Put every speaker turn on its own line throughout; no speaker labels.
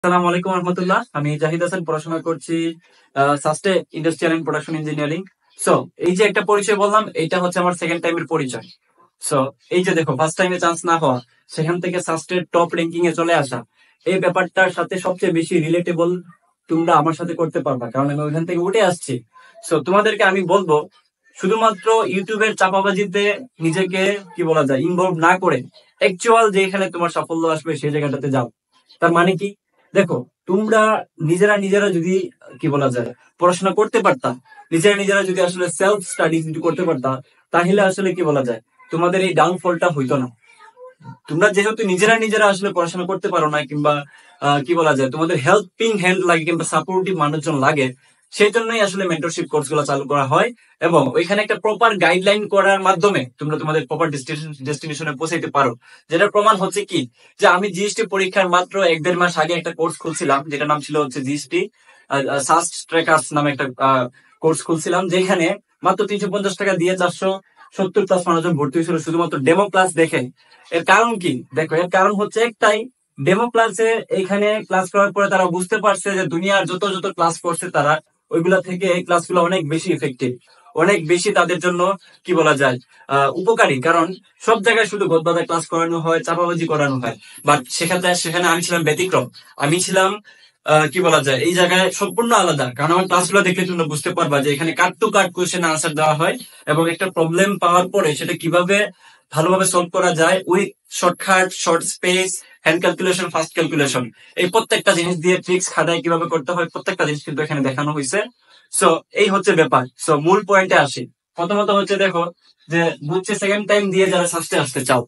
আসসালামু আলাইকুম রহমতুল্লাহ। আমি জাহিদ হাসান, পড়াশোনা করছি সাস্টে industrial and production engineering. So এই যে একটা পরিচয় বললাম, এটা হচ্ছে আমার সেকেন্ড টাইমের পরিচয়। সো এই যে দেখো, ফার্স্ট টাইমে চান্স না হওয়া, সেখান থেকে সাস্টের টপ র্যাঙ্কিং এ চলে আসা, এই ব্যাপারটার সাথে সবচেয়ে বেশি রিলেটেবল তোমরা আমার সাথে করতে পারবা, কারণ আমি ওইখান থেকে উঠে আসছি। সো তোমাদেরকে আমি বলবো, শুধুমাত্র ইউটিউবের চাপাবাজিতে নিজেকে কি বলা যায় ইনভলভ না করে অ্যাকচুয়াল যেখানে তোমার সাফল্য আসবে সেই জায়গাটাতে যাও। তার মানে কি, দেখো, তোমরা নিজেরা নিজেরা যদি কি বলা যায় পড়াশোনা করতে পারতা, নিজেরা নিজেরা যদি আসলে সেলফ স্টাডি যদি করতে পারতা, তাহলে আসলে কি বলা যায় তোমাদের এই ডাউনফলটা হইতো না। তোমরা যেহেতু নিজেরা নিজেরা আসলে পড়াশোনা করতে পারো না, কিংবা কি বলা যায় তোমাদের হেল্পিং হ্যান্ড লাগে কিংবা সাপোর্টিভ মানুষজন লাগে, সেই জন্যই আসলে মেন্টরশিপ কোর্স গুলো চালু করা হয়। এবং ওইখানে একটা প্রপার গাইডলাইন করার মাধ্যমে তোমরা তোমাদের প্রপার ডেস্টিনেশনে পৌঁছাইতে পারো। যেটার প্রমাণ হচ্ছে কি, যে আমি জিএসটি পরীক্ষার মাত্র 1-1.5 মাস আগে একটা কোর্স খুলছিলাম, যেটা নাম ছিল হচ্ছে জিএসটি সাস্ট ট্রেকার্স নামে একটা কোর্স খুলছিলাম, যেখানে মাত্র 350 টাকা দিয়ে 470+ মানুষজন ভর্তি হয়েছিল শুধুমাত্র ডেমো ক্লাস দেখে। এর কারণ কি, দেখো, এর কারণ হচ্ছে একটাই, ডেমো ক্লাসে এইখানে ক্লাস করার পরে তারা বুঝতে পারছে যে দুনিয়ার যত যত ক্লাস করছে তারা, ওইগুলা থেকে এই ক্লাসগুলো অনেক বেশি ইফেক্টিভ, অনেক বেশি তাদের জন্য কি বলা যায় উপকারী। কারণ সব জায়গায় শুধু গদবাধা ক্লাস করানো হয়, চাপাবাজি করানো হয়, বাট সেখানে আমি ছিলাম ব্যতিক্রম। আমি ছিলাম কি বলা যায় এই জায়গায় সম্পূর্ণ আলাদা, কারণ আমার ক্লাসগুলো দেখলে তোমরা বুঝতে পারবা যে এখানে cut to cut question answer দেওয়া হয়, এবং একটা প্রবলেম পাওয়ার পরে সেটা কিভাবে ভালোভাবে সলভ করা যায় with shortcut, short space, hand calculation, fast calculation, এই প্রত্যেকটা জিনিস দিয়ে ট্রিক্স খাটাই কিভাবে করতে হয়, প্রত্যেকটা জিনিস কিন্তু এখানে দেখানো হয়েছে। সো এই হচ্ছে ব্যাপার। সো মূল পয়েন্টে আসি। প্রথমত হচ্ছে, দেখো, যে বুঝছে সেকেন্ড টাইম দিয়ে যারা সাস্টে আসতে চাও,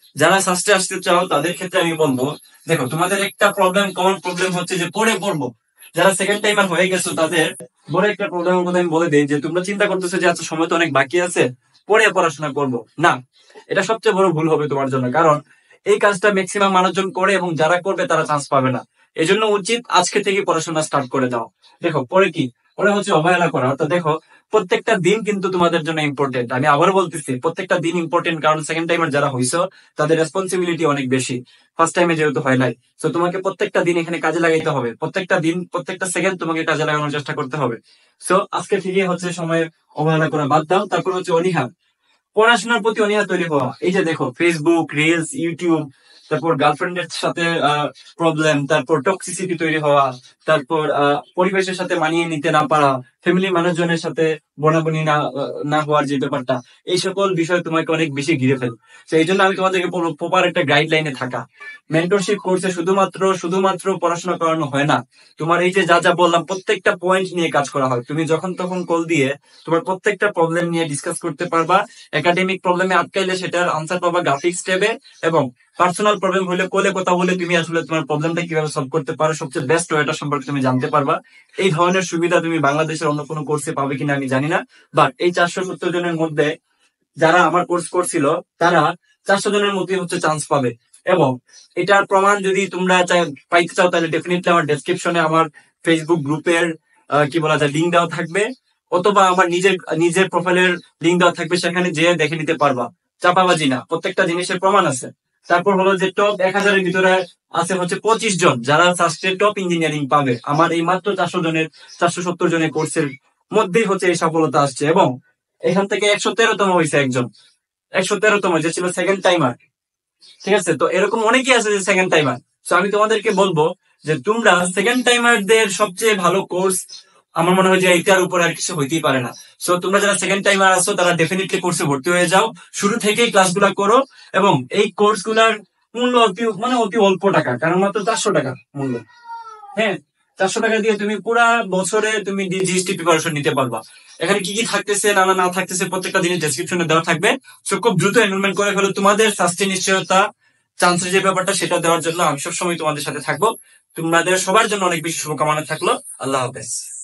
তাদের ক্ষেত্রে আমি বলবো, দেখো, তোমাদের একটা প্রবলেম, কমন প্রবলেম হচ্ছে যে পড়ে পড়বো। যারা সেকেন্ড টাইমার হয়ে গেছো তাদের বড় একটা প্রবলেমের কথা আমি বলে দিই, যে তোমরা চিন্তা করতেছো যে আচ্ছা, সময় তো অনেক বাকি আছে, পড়ে পড়াশোনা করবো না। এটা সবচেয়ে বড় ভুল হবে তোমার জন্য, কারণ এই কাজটা ম্যাক্সিমাম মানুষজন করে, এবং যারা করবে তারা চান্স পাবে না। এই জন্য উচিত আজকে থেকে পড়াশোনা স্টার্ট করে দাও। দেখো, পরে কি, পরে হচ্ছে অবহেলা করা। অর্থাৎ দেখো, প্রত্যেকটা দিন কিন্তু তোমাদের জন্য ইম্পর্টেন্ট। আমি আবার বলতেছি, প্রত্যেকটা দিন ইম্পর্টেন্ট, কারণ সেকেন্ড টাইমার যারা হইছো তাদের রেসপন্সিবিলিটি অনেক বেশি, ফার্স্ট টাইমে যেহেতু হয় নাই। তো তোমাকে প্রত্যেকটা দিন এখানে কাজে লাগাইতে হবে, প্রত্যেকটা দিন, প্রত্যেকটা সেকেন্ড তোমাকে কাজে লাগানোর চেষ্টা করতে হবে। সো আজকে থেকে হচ্ছে সময়ের অবহেলা করা বাদ দাও। তারপর হচ্ছে অনীহা, পড়াশোনার প্রতি অনীহা তৈরি হওয়া। এই যে দেখো, ফেসবুক রিলস, ইউটিউব, তারপর গার্লফ্রেন্ডের সাথে প্রবলেম, তারপর টক্সিসিটি তৈরি হওয়া, তারপর পরিবেশের সাথে মানিয়ে নিতে না পারা, ফ্যামিলি মানুষজনের সাথে বনাবনি না হওয়ার যে ব্যাপারটা, এই সকল বিষয় তোমাকে অনেক বেশি ঘিরে ফেলে। তো এই জন্য আমি তোমাদেরকে বলবো, প্রপার একটা গাইডলাইনে থাকা। মেন্টরশিপ কোর্সে শুধুমাত্র শুধুমাত্র পড়াশোনা করানো হয় না, তোমার এই যে যা যা বললাম প্রত্যেকটা পয়েন্ট নিয়ে কাজ করা হয়। তুমি যখন তখন কল দিয়ে তোমার প্রত্যেকটা প্রবলেম নিয়ে ডিসকাস করতে পারবা। একাডেমিক প্রবলেমে আটকাইলে সেটার আনসার পাবা গ্রাফিক্স ট্যাবে, এবং পার্সোনাল প্রবলেম হলে কোলে কথা বলে তুমি আসলে তোমার প্রবলেমটা কিভাবে সলভ করতে পারো সবচেয়ে বেস্ট ওয়েটা সম্পর্কে তুমি জানতে পারবা। এই ধরনের সুবিধা তুমি বাংলাদেশের অন্য কোনো কোর্সে পাবে কিনা আমি জানি না, বাট এই 470 জনের মধ্যে যারা আমার কোর্স করছিল, তারা 400 জনের মধ্যে হচ্ছে চান্স পাবে। এবং এটার প্রমাণ যদি তোমরা পাইতে চাও, তাহলে ডেফিনেটলি আমার ডেসক্রিপশনে আমার ফেসবুক গ্রুপের কি বলা যায় লিঙ্ক দেওয়া থাকবে, অথবা আমার নিজের নিজের প্রোফাইলের লিঙ্ক দেওয়া থাকবে, সেখানে যেয়ে দেখে নিতে পারবা। চাপাবাজি না, প্রত্যেকটা জিনিসের প্রমাণ আছে। তারপর হলো যে টপ 1000-এর ভিতরে আছে হচ্ছে 25 জন যারা সাস্টের টপ ইঞ্জিনিয়ারিং পাবে। আমার এই মাত্র 470 জনের কোর্সের মধ্যেই হচ্ছে এই সফলতা আসছে। এবং এখান থেকে 113তম হয়েছে একজন, 113তম, যে ছিল সেকেন্ড টাইমার। ঠিক আছে, তো এরকম অনেকেই আছে যে সেকেন্ড টাইমার। তো আমি তোমাদেরকে বলবো যে তোমরা সেকেন্ড টাইমারদের সবচেয়ে ভালো কোর্স, আমার মনে হয় যে এটার উপর আর কিছু হইতেই পারে না। সো তোমরা যারা সেকেন্ড টাইমার আছো, তারা ডেফিনেটলি কোর্সে ভর্তি হয়ে যাও, শুরু থেকেই ক্লাসগুলো করো। এবং এই কোর্সগুলোর মূল্য অতি অল্প টাকা, কারণ মাত্র 400 টাকা মূল্য। হ্যাঁ, 400 টাকা দিয়ে তুমি পুরা বছরে তুমি জিএসটি প্রিপারেশন নিতে পারবা। এখানে কি কি থাকতেছে না না থাকতেছে প্রত্যেকটা জিনিস ডেসক্রিপশনে দেওয়া থাকবে। সো খুব দ্রুত এনরোলমেন্ট করে ফেলো। তোমাদের স্বাস্থ্যের নিশ্চয়তা, চান্সের যে ব্যাপারটা, সেটা দেওয়ার জন্য আমি সবসময় তোমাদের সাথে থাকবো। তোমাদের সবার জন্য অনেক বেশি শুভকামনা থাকলো। আল্লাহ হাফেজ।